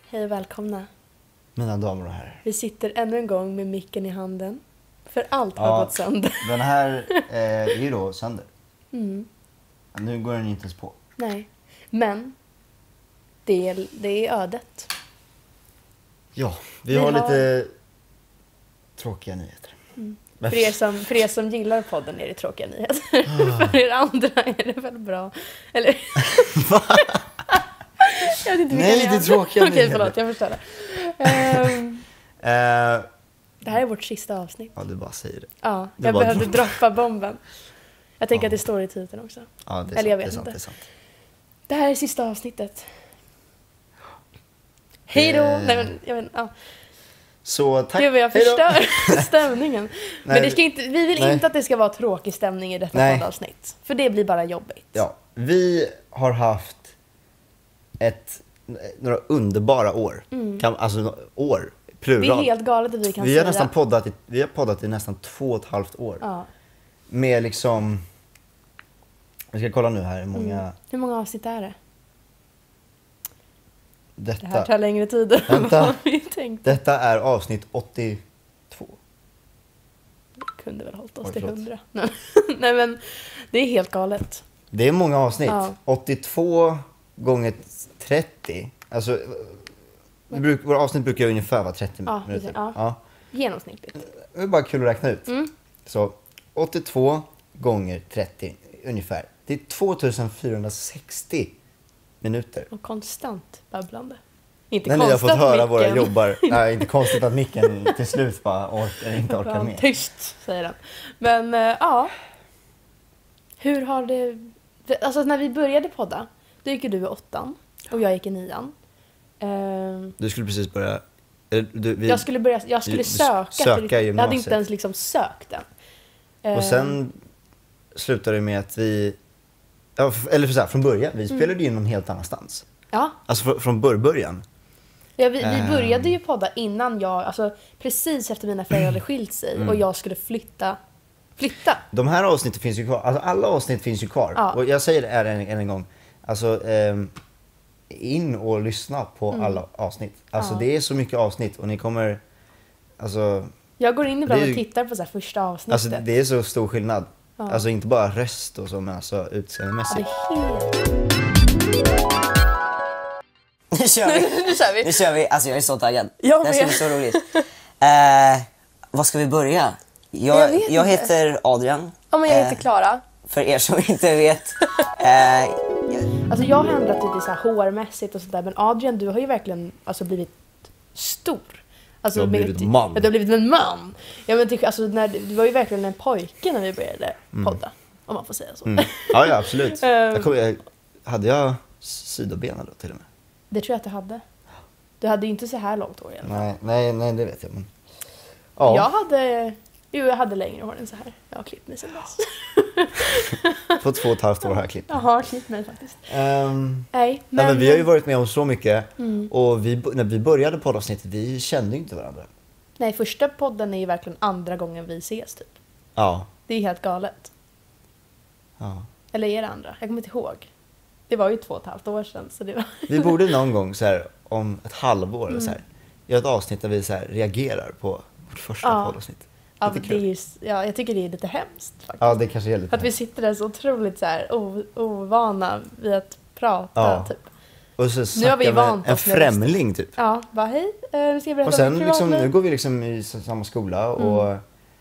Hej och välkomna. Mina damer och herrar. Vi sitter ännu en gång med micken i handen. För allt har gått sönder. Den här är ju då sönder. Mm. Nu går den inte ens på. Nej, men det är ödet. Ja, vi har lite tråkiga nyheter. Mm. För er som gillar podden är det tråkiga nyheter. För er andra är det väl bra. Eller... Va? Jag vet inte Nej, det är tråkiga nyheter. Okej, förlåt, jag förstår det. Det här är vårt sista avsnitt. Ja, du bara säger det. Ja, jag behövde droppa bomben. Jag tänker att det står i titeln också. Ja, det är eller jag vet det är sant, inte. det är sant. Det här är sista avsnittet. Hej då! Nej, men, jag vet, ja. Så tack. Gud vad jag förstör stämningen. Men det ska inte, vi vill Nej. inte att det ska vara tråkig stämning i detta poddavsnitt. För det blir bara jobbigt. Ja, vi har haft några underbara år. Alltså år, plural. Det är helt galet att vi kan Vi säga. har nästan poddat i nästan 2,5 år. Ja. Med liksom... Jag ska kolla nu här hur många... Hur många avsnitt är det? Det här Detta, tar längre tid än Vänta. vad vi tänkte. detta är avsnitt 82. Vi kunde väl hållit oss Oj, till förlåt. 100. Nej men, det är helt galet. Det är många avsnitt. Ja. 82 gånger 30. Alltså, våra avsnitt brukar ju ungefär vara 30 minuter. Ja. Genomsnittligt. Det är bara kul att räkna ut. Mm. Så 82 gånger 30 ungefär. Det är 2460 minuter. Och konstant babblande. Inte När ni har konstigt fått höra att våra micken- jobbar. Nej, inte konstigt att micken till slut bara inte orkar Ja, med. tyst, säger den. Men ja. Hur har det... Alltså när vi började podda, då gick ju du i 8:an och jag gick i 9:an. Du skulle precis börja... Jag skulle söka. Söka i Jag hade inte gymnasiet. ens liksom sökt den. Och sen slutade det med att vi... Ja, eller så här, från början. Vi spelade in någon helt annanstans. Ja, Alltså från början. ja vi började ju podda innan jag... Alltså precis efter mina föräldrar hade skilt sig och jag skulle flytta. De här avsnitten finns ju kvar. Alltså alla avsnitt finns ju kvar. Ja. Och jag säger det här än en gång. Alltså in och lyssna på alla avsnitt. Alltså det är så mycket avsnitt och ni kommer... Alltså... Jag går in ibland Det är och ju- tittar på så här första avsnittet. Alltså det är så stor skillnad. Ja. Alltså inte bara röst och så, men alltså Ja, utseendemässigt. det är helt... Nu kör vi. Nu kör vi. Nu kör vi. Alltså jag är så taggad. Jag Det här ska med. bli så roligt. Vad ska vi börja? Jag vet inte. Jag heter Adrian. Ja, men jag heter Klara. För er som inte vet. Alltså jag har ändrat lite så här hårmässigt och sådär. Men Adrian, du har ju verkligen alltså blivit stor. Alltså, Jag har blivit man. Ja, du har blivit en man. Ja, men alltså, du var ju verkligen en pojke när vi började podda. Om man får säga så. Ja, absolut. Hade jag sidobena då till och med? Det tror jag att du hade. Du hade ju inte så här långt hår i alla fall. Nej, det vet jag. Men... Ja. Jag hade längre hår än så här. Jag har klippt mig sen dess. På 2,5 år har jag klippt. Jag har klippt mig faktiskt. Nej, men vi har ju varit med om så mycket. Och när vi började poddavsnittet, vi kände ju inte varandra. Nej, första podden är ju verkligen andra gången vi ses typ. Ja. Det är helt galet. Ja. Eller är det andra? Jag kommer inte ihåg. Det var ju 2,5 år sedan. Så det var... Vi borde någon gång så här, om ett halvår eller så här, göra ett avsnitt där vi så här, reagerar på vårt första poddavsnitt. Ja, Lite det kul. är just, ja, jag tycker det är lite hemskt faktiskt. Ja, det kanske är lite. För att vi sitter där så otroligt så här ovana vid att prata typ. Och så Nu har snackar vi med vant en oss med främling typ. Ja, bara hej, nu ska jag berätta Och sen om liksom, privat nu liv. går vi liksom i samma skola och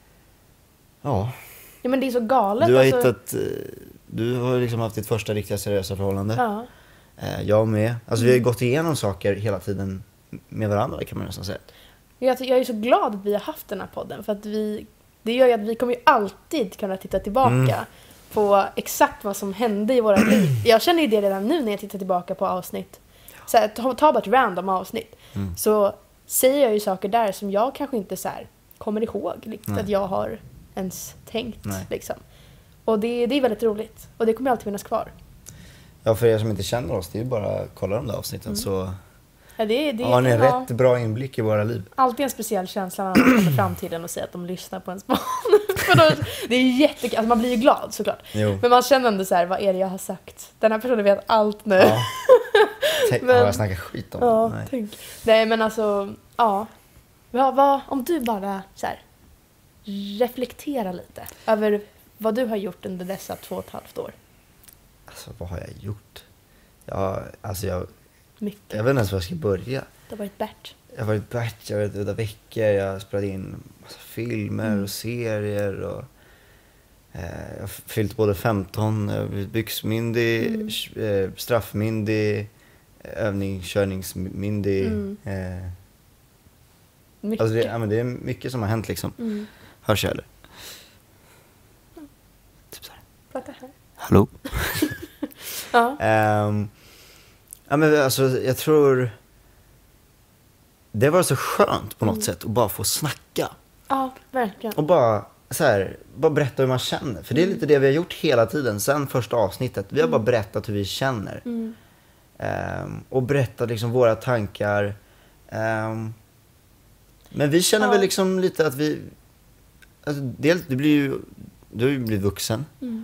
ja, Ja, men det är så galet. du har alltså. du har liksom haft ditt första riktiga seriösa förhållande. Ja. Jag med. Alltså vi har ju gått igenom saker hela tiden med varandra, kan man nästan säga. Jag är så glad att vi har haft den här podden. För att det gör ju att vi kommer ju alltid kunna titta tillbaka på exakt vad som hände i våra liv. Jag känner ju det redan nu när jag tittar tillbaka på avsnitt. Så här, ta bara ett random avsnitt. Så säger jag ju saker där som jag kanske inte så här kommer ihåg. Liksom, att jag har ens tänkt. Liksom. Och det är väldigt roligt. Och det kommer alltid finnas kvar. Ja, för er som inte känner oss, det är ju bara att kolla de där avsnitten så Ja, det har ni en rätt bra inblick i våra liv. Alltid en speciell känsla när man kommer fram till den och säger att de lyssnar på ens barn. För då, det är jättekul. Alltså man blir ju glad såklart. Jo. Men man känner ändå så här, vad är det jag har sagt? Den här personen vet allt nu. Ja. Har jag snackat skit om Ja, det? Nej. tänk. Nej, men alltså, ja. Om du bara så här, reflektera lite över vad du har gjort under dessa 2,5 år. Alltså, vad har jag gjort? Mycket. Jag vet inte ens var jag ska börja. Det har varit Bert. Jag har varit Bert, jag har varit Udda Veckor, jag har spelat in massa filmer och serier och jag har fyllt både 15, jag har blivit byxmyndig, straffmyndig, övningskörningsmyndig. Mycket. Alltså det är mycket som har hänt liksom. Hörs jag eller? Typ så här. Prata här. Hallå? Ja. Ja men alltså jag tror det var så skönt på något sätt att bara få snacka. Ja, verkligen. Och bara berätta hur man känner. För det är lite det vi har gjort hela tiden sen första avsnittet. Vi har bara berättat hur vi känner. Och berättat liksom våra tankar. Men vi känner väl liksom lite att vi... Alltså, dels, du har ju blivit vuxen.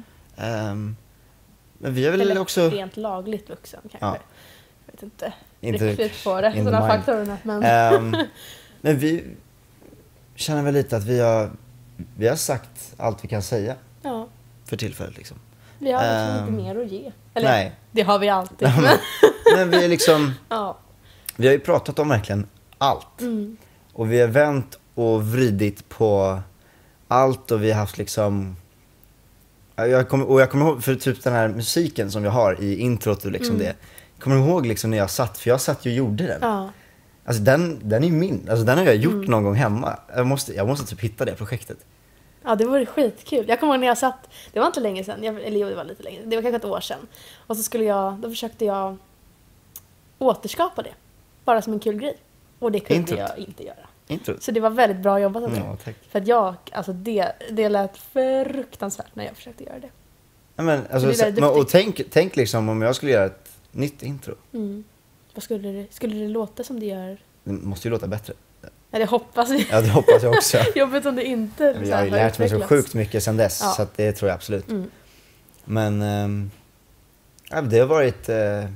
Men vi har väl Eller också... rent lagligt vuxen kanske. Ja. Jag vet inte Inte riktigt på det. in the Sådana mind. faktorerna. Men... Men vi känner väl lite att vi har sagt allt vi kan säga ja, för tillfället liksom. vi har liksom inte mer att ge. Eller, Nej. det har vi alltid. Men vi är liksom... Ja. Vi har ju pratat om verkligen allt. Och vi har vänt och vridit på allt och vi har haft liksom... Jag kommer ihåg, för typ den här musiken som jag har i introt och liksom det. Jag kommer ihåg liksom när för jag satt ju och gjorde den. Ja. Alltså den är min, alltså den har jag gjort någon gång hemma. Jag måste typ hitta det projektet. Ja, det var skitkul. Jag kommer ihåg när jag satt, det var inte länge sedan, eller jo, det var lite länge, det var kanske ett år sedan. Och så då försökte jag återskapa det. Bara som en kul grej. Och det kunde Introt. jag inte göra. Introt. Så det var väldigt bra jobbat av det. Ja, tack. För att det lät fruktansvärt när jag försökte göra det. Ja, men, alltså, Det är väldigt och tänk liksom om jag skulle göra ett nytt intro. Vad skulle det låta som det gör? Det måste ju låta bättre. Eller hoppas vi. Ja, det hoppas jag också. Jobbigt om det inte Jag har ju lärt mig så utvecklats. sjukt mycket sedan dess, Ja. så att det tror jag absolut. Men det har varit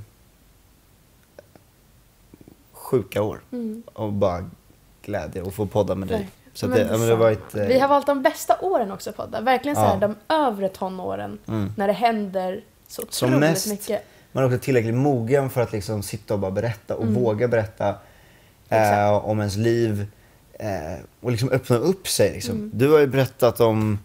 sjuka år. Och bara glädje att få podda med dig. Så att det har varit... Vi har valt de bästa åren också på podda. Verkligen så här, Ja. de övre tonåren. När det händer så Som otroligt mest, mycket. man är också tillräckligt mogen för att liksom sitta och bara berätta och våga berätta om ens liv och liksom öppna upp sig liksom. Du har ju berättat om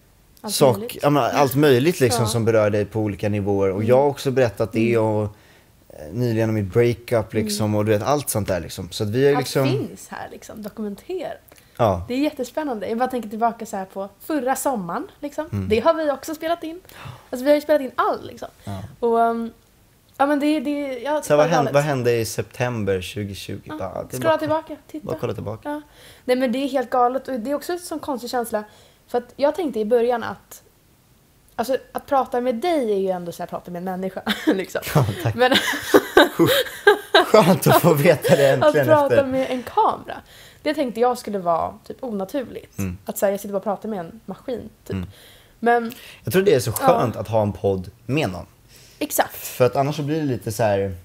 allt möjligt liksom Ja. som berör dig på olika nivåer och jag har också berättat det och nyligen om mitt breakup liksom och du vet allt sånt där liksom. Så att vi har Allt liksom finns här liksom, dokumenterat. ja. Det är jättespännande. Jag bara tänker tillbaka så här på förra sommaren. Liksom. Det har vi också spelat in. Alltså vi har ju spelat in allt liksom. Ja. Och ja men Så vad hände i september 2020? Ja. Bara, det är Skrolla bara- tillbaka, titta. Bara kolla tillbaka. Ja. Nej men det är helt galet och det är också en sån konstig känsla. För att jag tänkte i början att alltså att prata med dig är ju ändå så här prata med en människa liksom. Ja, tack. Men Skönt att få veta det att äntligen prata efter. med en kamera. Det tänkte jag skulle vara typ onaturligt. Att så här, jag sitter bara och pratar med en maskin typ. Men Jag tror det är så skönt att ha en podd med någon. exakt. För att annars så blir det lite så här.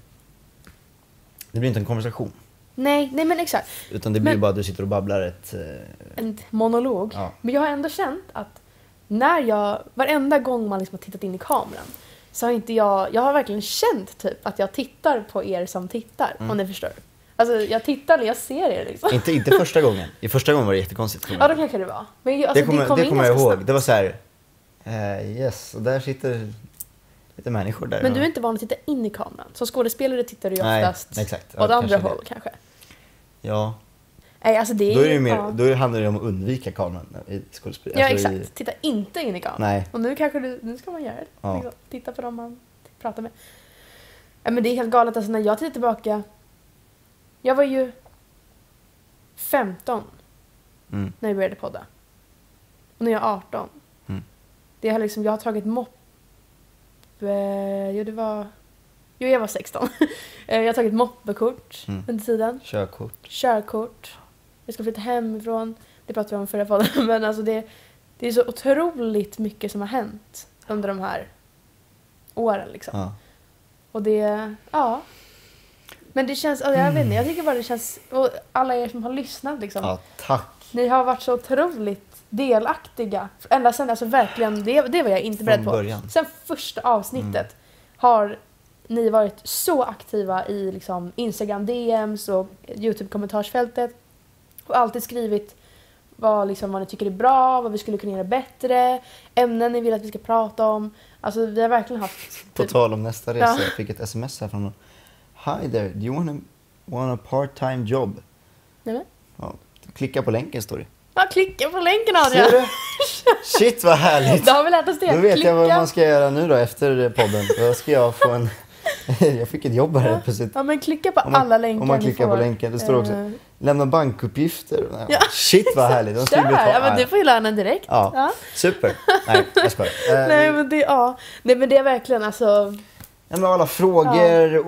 Det blir inte en konversation. Nej men exakt. Utan det blir Men- bara att du sitter och babblar ett... En monolog. Ja. Men jag har ändå känt att varenda gång man liksom har tittat in i kameran så har inte jag har verkligen känt typ att jag tittar på er som tittar, om ni förstår. Alltså jag tittar eller jag ser er liksom. Inte första gången. I första gången var det jättekonstigt. Ja, då kanske det var. Men alltså, det kommer in jag ihåg. ganska snabbt. Det var så här. Yes, och där sitter lite människor där. Men du är inte van att titta in i kameran. Som skådespelare tittar du ju Nej, oftast exakt. Ja, åt andra kanske det. håll kanske. Ja, Nej, alltså det är då är det ju mer, ja. då handlar det om att undvika kameran i skådespel. Ja, alltså exakt. Titta inte in i kameran. Nej. Och nu ska man göra det. Ja. Liksom, titta på dem man pratar med. Ja, men det är helt galet. Alltså när jag tittar tillbaka. Jag var ju 15 när jag började podda. Och nu är jag 18. Det har liksom, jag har tagit mopp. Jag var 16. Jag har tagit moppekort under tiden. Körkort. Jag ska flytta hemifrån. Det pratade vi om förra podden. Men alltså det är så otroligt mycket som har hänt under de här åren liksom. Ja. Och det, ja. Men det känns, jag vet inte, jag tycker bara det känns, och alla er som har lyssnat liksom. Ja, tack. Ni har varit så otroligt delaktiga. Ända sen, alltså verkligen, det var jag inte beredd på. början. Sen första avsnittet har ni varit så aktiva i liksom Instagram DMs och YouTube-kommentarsfältet. Och alltid skrivit vad ni tycker är bra, vad vi skulle kunna göra bättre, ämnen ni vill att vi ska prata om. Alltså vi har verkligen haft... På tal om nästa resa, jag fick ett sms här från någon. Hi there, do you want a part-time job? Nej, men. Ja, klicka på länken står det. Ja, klicka på länken, Adrian. Ser du? Shit vad härligt. Då har vi lärt oss det. Då vet jag vad man ska göra nu då efter podden. Då ska jag få en... Jag fick ett jobb här plötsligt. Ja, men klicka på alla länkar. Om man klickar på länken. Det står också lämna bankuppgifter. Ja. Shit vad härligt. De Kör, ja, men du får ju löna direkt. Ja. Super. Nej, jag skojar. Nej, men det är verkligen alltså... Ja, men alla frågor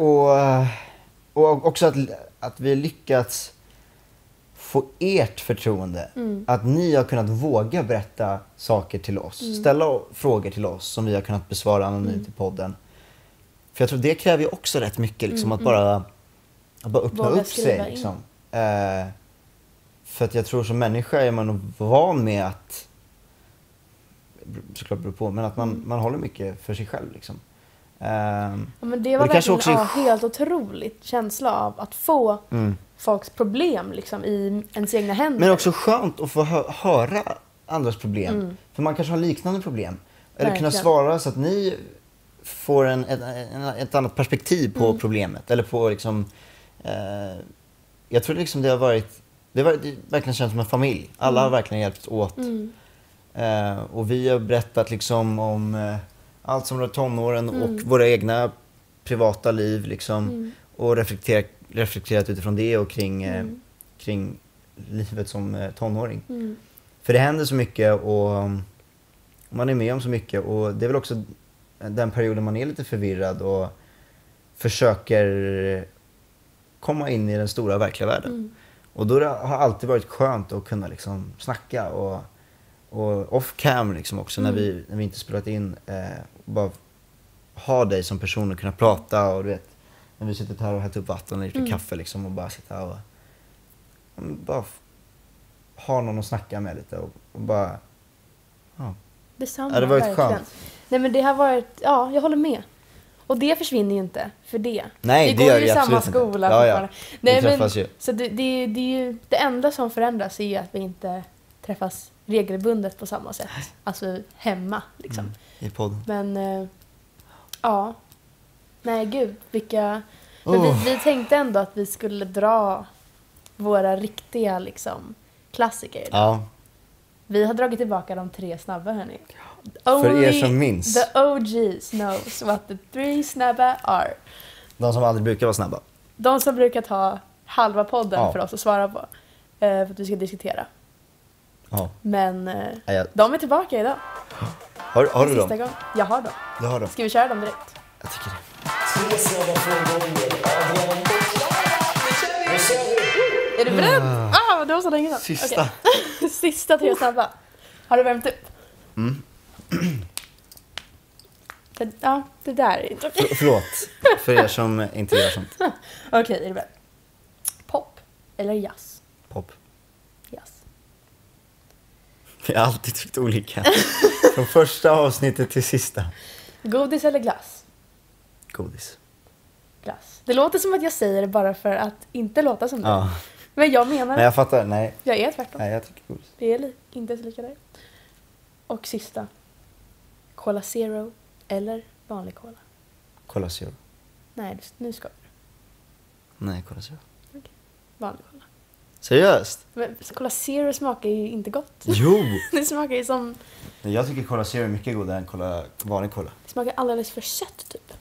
och också att vi lyckats få ert förtroende. Att ni har kunnat våga berätta saker till oss. Ställa frågor till oss som vi har kunnat besvara anonymt i podden. För jag tror det kräver ju också rätt mycket liksom, att bara öppna upp sig. Liksom. För att jag tror som människa är man van med att, såklart beror på, men att man håller mycket för sig själv. Liksom. Men det var verkligen också helt otroligt känsla av att få folks problem liksom, i ens egna händer. Men också skönt att få höra andras problem. För man kanske har liknande problem. Eller kunna svara så att ni får ett annat perspektiv på problemet. Eller på liksom... jag tror liksom det har verkligen känts som en familj. Alla har verkligen hjälpts åt. Och vi har berättat liksom om allt som rör tonåren och våra egna privata liv liksom. Och reflekterat utifrån det och kring livet som tonåring. För det händer så mycket och man är med om så mycket. Och det är väl också den perioden man är lite förvirrad och försöker komma in i den stora verkliga världen. Och då har det alltid varit skönt att kunna liksom snacka och off cam liksom också när vi inte spelat in, bara ha dig som person och kunna prata och du vet när vi sitter här och hällt upp vatten och lite kaffe liksom och bara sitta och bara ha någon att snacka med lite och bara Detsamma, det var ett verkligen. skönt. Nej, men det har varit, jag håller med. Och det försvinner ju inte för det. Nej, vi det går gör ju i det samma absolut skola. inte. Ja. Nej, vi träffas ju. Så det är ju det enda som förändras är ju att vi inte träffas regelbundet på samma sätt. Alltså hemma liksom. I podden. Men nej gud, vilka... Men vi tänkte ändå att vi skulle dra våra riktiga liksom klassiker. Ja. Vi har dragit tillbaka de 3 snabba, hörni. För er som minns. The OGs knows what the 3 snabba are. De som aldrig brukar vara snabba. De som brukar ta halva podden för oss att svara på. För att vi ska diskutera. Ja. Men de är tillbaka idag. Har du dem? Gång. Jag har dem. Du har dem? Ska vi köra dem direkt? Jag tycker det. Är du beredd? Det var så länge sedan. Sista. Okay. Sista 3 snabba. Har du värmt upp? Det där är inte okej. Förlåt för er som inte gör sånt. Okej, är du beredd? Pop eller jazz? Pop. Jazz. Vi har alltid tyckt olika. Från första avsnittet till sista. Godis eller glass? Godis. Glass. Det låter som att jag säger det bara för att inte låta som det. Ja. Men jag menar... Nej, jag fattar. Nej. Jag är tvärtom. Nej, jag tycker godis. Det är inte så lika där. Och sista. Cola Zero eller vanlig cola? Cola Zero. Nej, nu ska du. Nej, Cola Zero. Okej. Vanlig cola. Seriöst? Men Cola Zero smakar ju inte gott. Jo! Det smakar ju som... Jag tycker Cola Zero är mycket godare än vanlig cola. Det smakar alldeles för sött typ.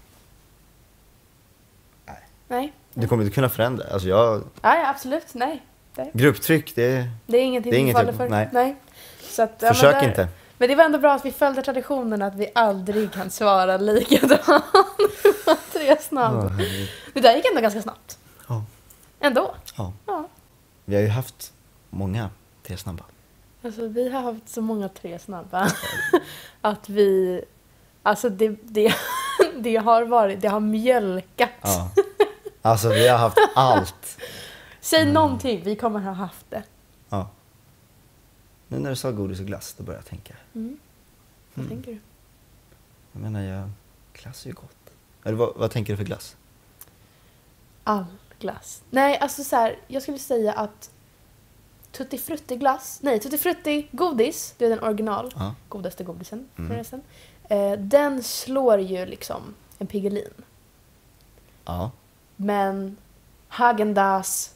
Nej. Du kommer inte kunna förändra. Alltså jag... Ja, absolut. Nej. Grupptryck, det är ingenting vi faller för. Nej. Så att, försök inte. Men det var ändå bra att vi följde traditionen att vi aldrig kan svara likadant. 3 snabbt. Det där gick ändå ganska snabbt. Ja. Ändå. Ja. Vi har ju haft många 3 snabba. Alltså vi har haft så många 3 snabba att vi... Alltså det har mjölkats. Ja. Alltså vi har haft allt. Säg någonting, vi kommer ha haft det. Ja. Nu när du sa godis och glass, då började jag tänka. Vad tänker du? Jag menar, glass är ju gott. Eller vad tänker du för glass? All glass. Nej, alltså så här, jag skulle säga att Tutti Frutti glass, nej, Tutti Frutti godis, det är den original, Ja. godaste godisen förresten. Den slår ju liksom en Piggelin. Ja. Men Häagen-Dazs,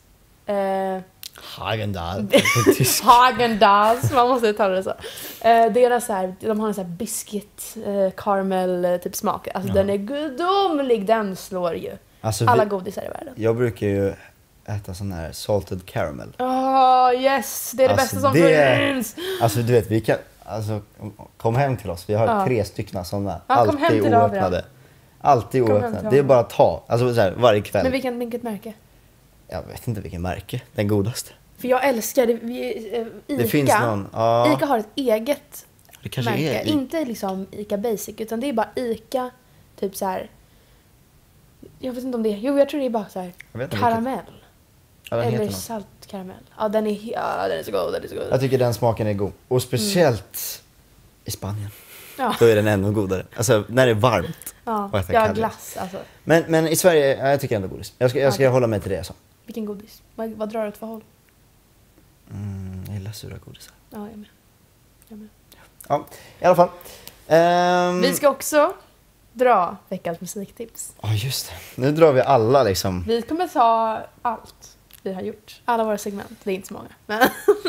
Häagen-Dazs. Häagen-Dazs, man måste uttala det så. Deras så här, de har en så här biscuit, caramel typ smak. Alltså den är gudomlig, den slår ju Alltså, alla godisar i världen. jag brukar ju äta sån här salted caramel. Yes, det är det Alltså, bästa som det- finns. Alltså du vet, vi kan, alltså kom hem till oss. Vi har 3 stycken sådana. Ja, kom hem alltid till oöppnade. Alltid Kom hem oöppnade. till Det är honom. bara att ta. Alltså så här, varje kväll. Men vilket märke? Jag vet inte vilken märke. Den godaste. För jag älskar det. Ica. Det finns någon. Ja, Ica har ett eget det kanske märke. är. Inte liksom Ica Basic, utan det är bara Ica typ så här. Jag vet inte om det är. Jo, jag tror det är bara så här Jag vet inte karamell. Ja, den heter Eller något. saltkaramell. Ja, den är så god. Den är så god. Jag tycker den smaken är god. Och speciellt i Spanien. Ja, Då är den ännu godare. Alltså när det är varmt. ja. och äta Ja, kaviar. glass alltså. Men i Sverige, ja, jag tycker ändå godis. Jag ska Okej. hålla mig till det jag sa. Vilken godis? Vad drar du åt för håll? Jag gillar sura godisar. Ja, jag med. Jag med. Ja, i alla fall. Vi ska också dra veckans musiktips. Ja, just det. Nu drar vi alla liksom. Vi kommer ta allt vi har gjort. Alla våra segment. Det är inte så många. Men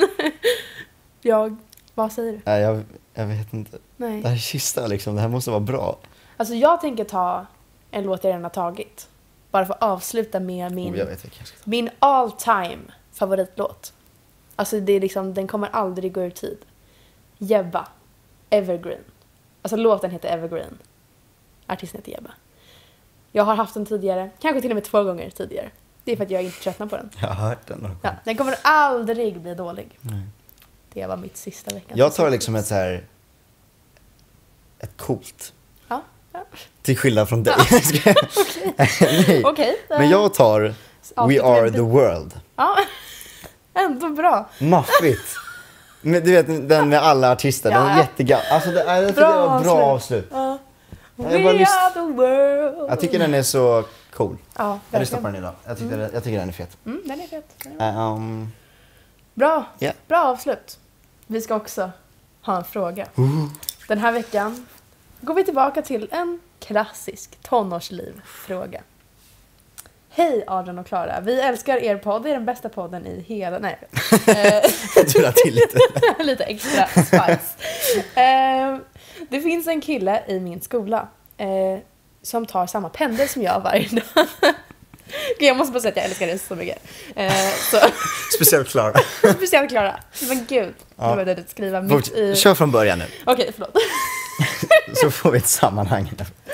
vad säger du? Nej, jag vet inte. Nej. Det här är kista liksom. Det här måste vara bra. Alltså jag tänker ta en låt jag redan har tagit. Bara för att avsluta med Jag vet vilken jag ska ta. min all time favoritlåt. Alltså det är liksom, den kommer aldrig gå ur tid. Jebba. Evergreen. Alltså låten heter Evergreen. Artisten heter Jebba. Jag har haft den tidigare. Kanske till och med 2 gånger tidigare. Det är för att jag inte tröttnar på den. Jag har hört den några Ja, gånger. den kommer aldrig bli dålig. Nej. Det var mitt sista veckans Jag tar musiktips. liksom ett så här. Ett coolt. Ja. Till skillnad från dig. Nej. Okej. Men jag tar We avslutar Are med- The World. Ja, ändå bra. Maffigt. Men du vet den med alla artister. Den Ja. är jättegammal. Alltså jag tycker det var bra avslut. Ja. Jag We bara are the world. Jag tycker den är så cool. Ja, Jag lyssnar på verkligen. den idag. Jag tycker den är fet. Den är fet. Den är bra. Bra. Ja. Bra avslut. Vi ska också ha en fråga. Den här veckan går vi tillbaka till en klassisk tonårslivfråga. Hej Adrian och Klara. Vi älskar er podd. Det är den bästa podden i hela... Nej. Du la till lite. Lite extra spice. Det finns en kille i min skola som tar samma pendel som jag varje dag. Jag måste bara säga att jag älskar det så mycket. Så, Speciellt Klara. speciellt Klara. Men gud, Ja. nu började jag skriva mitt i... Kör från början nu. Okej, förlåt. Så får vi ett sammanhang.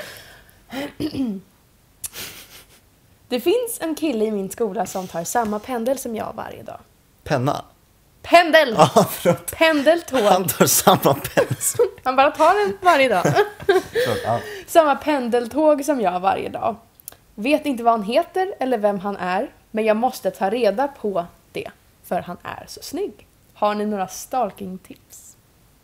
Det finns en kille i min skola som tar samma pendel som jag varje dag. Penna. Pendel! Ja, förlåt. Pendeltåg. Han tar samma penna. Han bara tar den varje dag. Förlåt, ja. Samma pendeltåg som jag varje dag. Vet inte vad han heter eller vem han är, men jag måste ta reda på det, för han är så snygg. Har ni några stalking-tips?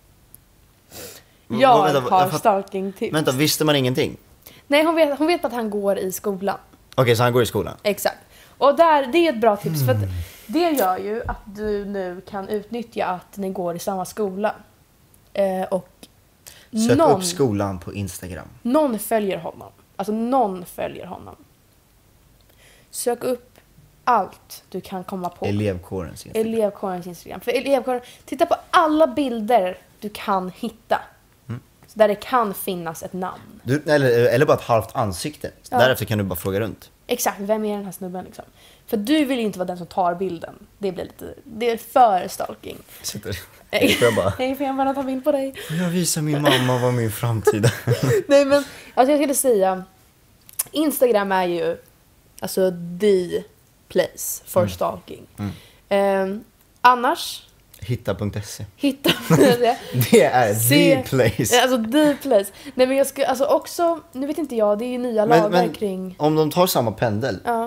Jag Vänta, har stalking-tips. Vänta, visste man ingenting? Nej, hon vet att han går i skolan. Okej, så han går i skolan? Exakt. Och det är ett bra tips, för att det gör ju att du nu kan utnyttja att ni går i samma skola. Och Sök upp skolan på Instagram. någon följer honom. Alltså någon följer honom. Sök upp allt du kan komma på. Elevkårens Instagram. Elevkårens Instagram. För elevkåren, titta på alla bilder du kan hitta. Så där det kan finnas ett namn. Eller bara ett halvt ansikte. Ja. Därefter kan du bara fråga runt. Exakt, vem är den här snubben liksom? För du vill ju inte vara den som tar bilden. Det är för stalking. Sitter. Får jag bara... Nej, får jag bara ta bild på dig? Får jag visa min mamma vad min framtida... Nej, men alltså jag skulle säga, Instagram är ju alltså the place for stalking. Annars Hitta.se. hitta Det är Se- the place. alltså the place. Nej, men jag ska alltså också, nu vet inte jag, det är ju nya lagar Men kring. om de tar samma pendel, Ja.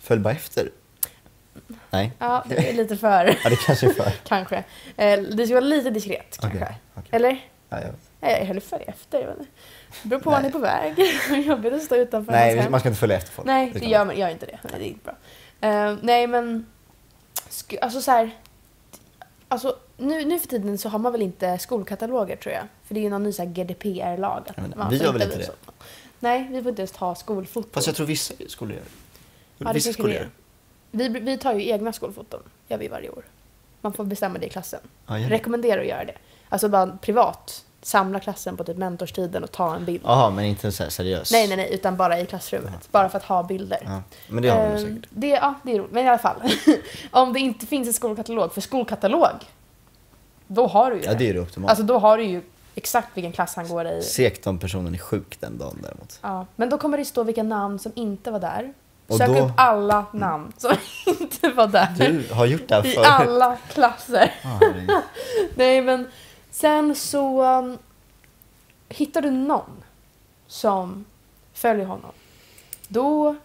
Följ bara efter. Nej. Ja, det är lite för... Ja, det kanske är för. Kanske. Det ska vara lite diskret kanske. Okej. Eller? Ja, Jag är hellre följ efter. Jag vet inte. Det beror på var ni är på väg. Jobbigt att stå utanför. Nej, man ska inte följa efter folk. Nej, det gör inte det. Nej, det är inte bra. Nej, men... Alltså så här... Alltså, nu för tiden så har man väl inte skolkataloger, tror jag. För det är ju någon ny så här GDPR-lag. Vi gör väl inte det? Nej, vi får inte ens ta skolfoton. Fast jag tror vissa skolor gör det. Ja, Vissa skolor gör det. Vi tar ju egna skolfoton. Gör vi varje år. Man får bestämma det i klassen. Ja, gör det. Rekommenderar att göra det. Alltså bara privat. Samla klassen på typ mentorstiden och ta en bild. Jaha, men inte så här seriöst. Nej, utan bara i klassrummet. Bara för att ha bilder. Ja, men det har vi säkert. Det är roligt. Men i alla fall. Om det inte finns en skolkatalog. För skolkatalog, då har du ju Ja, det är det optimalt. Alltså då har du ju exakt vilken klass han går i. Sekt om personen är sjuk den dagen däremot. Ja, men då kommer det stå vilka namn som inte var där. Och Sök då... upp alla namn som inte var där. Du har gjort det här I förut. alla klasser. Nej. Nej, men sen så hittar du någon som följer honom. Då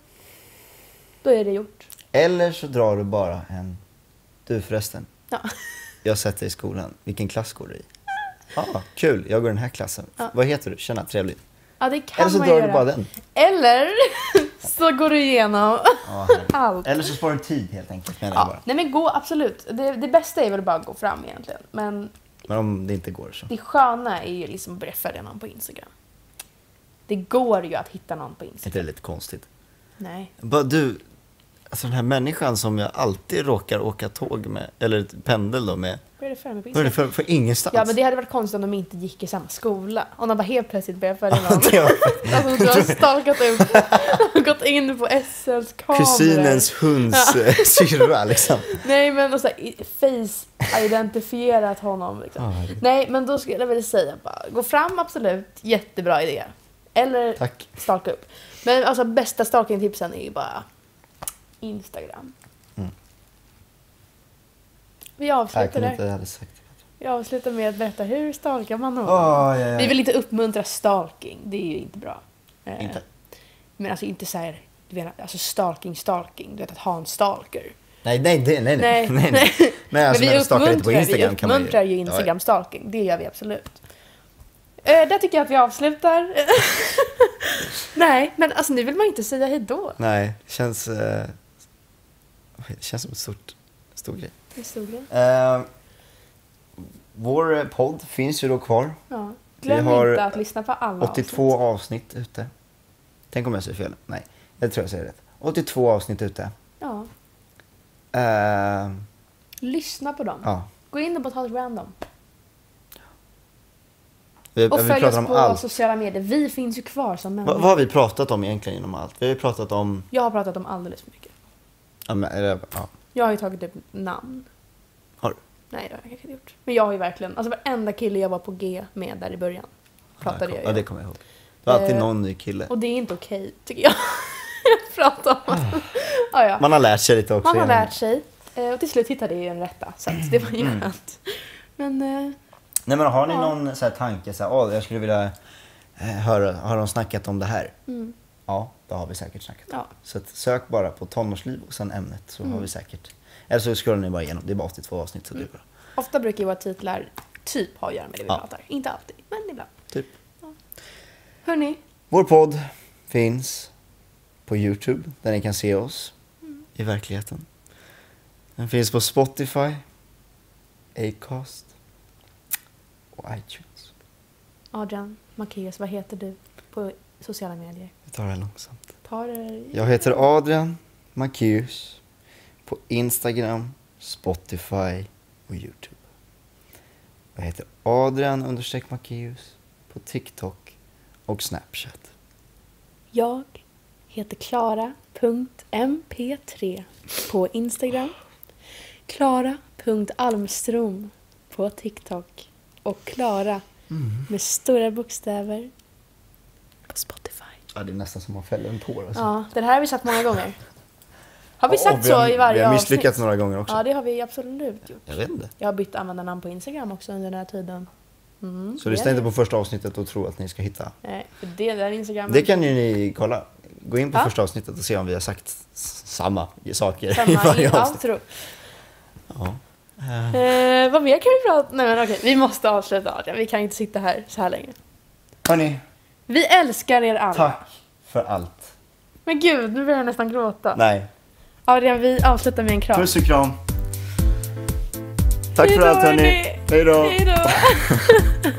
är det gjort. Eller så drar du bara en... Du förresten. Ja. Jag har sett dig i skolan. Vilken klass går du i? Kul. Jag går i den här klassen. Ja. Vad heter du? Tjena, trevligt. Ja, det kan Eller så man drar göra. du bara den. Eller så går du igenom allt. Eller så sparar du tid helt enkelt. Menar jag Ja, bara. nej men gå absolut. Det bästa är väl bara att gå fram egentligen. Men Men om det inte går så. det sköna är ju liksom att börja följa någon på Instagram. Det går ju att hitta någon på Är inte Instagram. det lite konstigt? Nej. Bara du, alltså den här människan som jag alltid råkar åka tåg med, eller pendel då med. Vad är det för mig på Vad är det Instagram? för ingenstans? Ja, men det hade varit konstigt om de inte gick i samma skola. Om de bara helt plötsligt började följa någon. Det var Alltså du har stalkat upp, gått in på SLs kameror. kusinens hunds syrra liksom. Nej, men och så här, face-identifierat honom liksom. Ja, Nej, men då skulle jag väl säga bara, gå fram absolut, jättebra idé. Eller Tack. stalka upp. Men alltså bästa stalking-tipsen är ju bara Instagram. Mm. Vi Jag avslutar kunde där. inte hade sagt det. Vi avslutar med att berätta hur stalkar man någon. Ja. Vi vill inte uppmuntra stalking, det är ju inte bra. Inte. Men alltså inte så här, du vet, alltså stalking, du vet att ha en stalker. Nej. Nej. Men alltså, Men vi stalkar inte på Instagram kan man uppmuntrar ju Instagram stalking, det gör vi absolut. Där tycker jag att vi avslutar. Nej, men alltså nu vill man inte säga hejdå. Nej, det känns som ett stor grej. Historien. Vår podd finns ju då kvar. Ja. Glöm Vi har inte att lyssna på alla 82 avsnitt ute. Tänk om jag säger fel. Nej, jag tror jag säger rätt. 82 avsnitt ute. Ja. Lyssna på dem. Ja. Gå in på Potatis Random. Vi Och följ pratar oss om på allt. sociala medier. Vi finns ju kvar som människor. Vad har vi pratat om egentligen inom allt? Vi har ju pratat om... Jag har pratat om alldeles för mycket. Ja. Jag har ju tagit upp namn. Har du? Nej, det har jag kanske inte gjort. Men jag har ju verkligen, alltså varenda kille jag var på G med där i början pratade jag Ja, ju det om. kommer jag ihåg. Det var alltid Eh, någon ny kille. Och det är inte okej, tycker jag. Jag pratar om. Ja. Man har lärt sig lite också. Man har genom- lärt sig. Och till slut hittade jag ju den rätta. Så att det var ju skönt. Men Nej, men har ni Ja. någon så här tanke så här, jag skulle vilja höra, har de snackat om det här? mm, Ja, då har vi säkert snackat. ja. Så att sök bara på tonårsliv och sen ämnet så har vi säkert. Eller så scrollar ni bara igenom, det är bara 82 avsnitt så det är bra. Ofta brukar ju våra titlar typ ha att göra med det vi Ja. pratar. Inte alltid, men ibland. Typ. Hörni, Vår podd finns på YouTube där ni kan se oss i verkligheten. Den finns på Spotify, Acast och iTunes. Adrian Macéus, vad heter du på sociala medier? Vi tar det här långsamt. Ta det. Jag heter Adrian Macéus på Instagram, Spotify och YouTube. Jag heter Adrian_Macéus på TikTok och Snapchat. Jag heter Klara.mp3 på Instagram. Klara.almstrom på TikTok. Och Klara med stora bokstäver på Spotify. Ja, det är nästan som att fälla en tår. Alltså. Ja, det här har vi sagt många gånger. Har vi Och sagt så i varje Vi har avsnitt? misslyckats några gånger också. Ja, det har vi absolut gjort. Jag vet inte. Jag har bytt användarnamn på Instagram också under den här tiden. Så lyssna inte på första avsnittet och tro att ni ska hitta. Nej, för det där Instagram. Det kan ju ni kolla. gå in på Ja. första avsnittet och se om vi har sagt samma saker i Samma varje i avsnitt. outro. Ja. Vad mer kan vi prata? Nej men okej, vi måste avsluta Adrian. Vi kan inte sitta här så här länge. Hörni, Vi älskar er alla. tack för allt. Men gud, nu börjar jag nästan gråta. Nej, Adrian, vi avslutar med en kram. puss och kram. Tack Hej för då, allt hörni. hörni. Hej då. Hej då.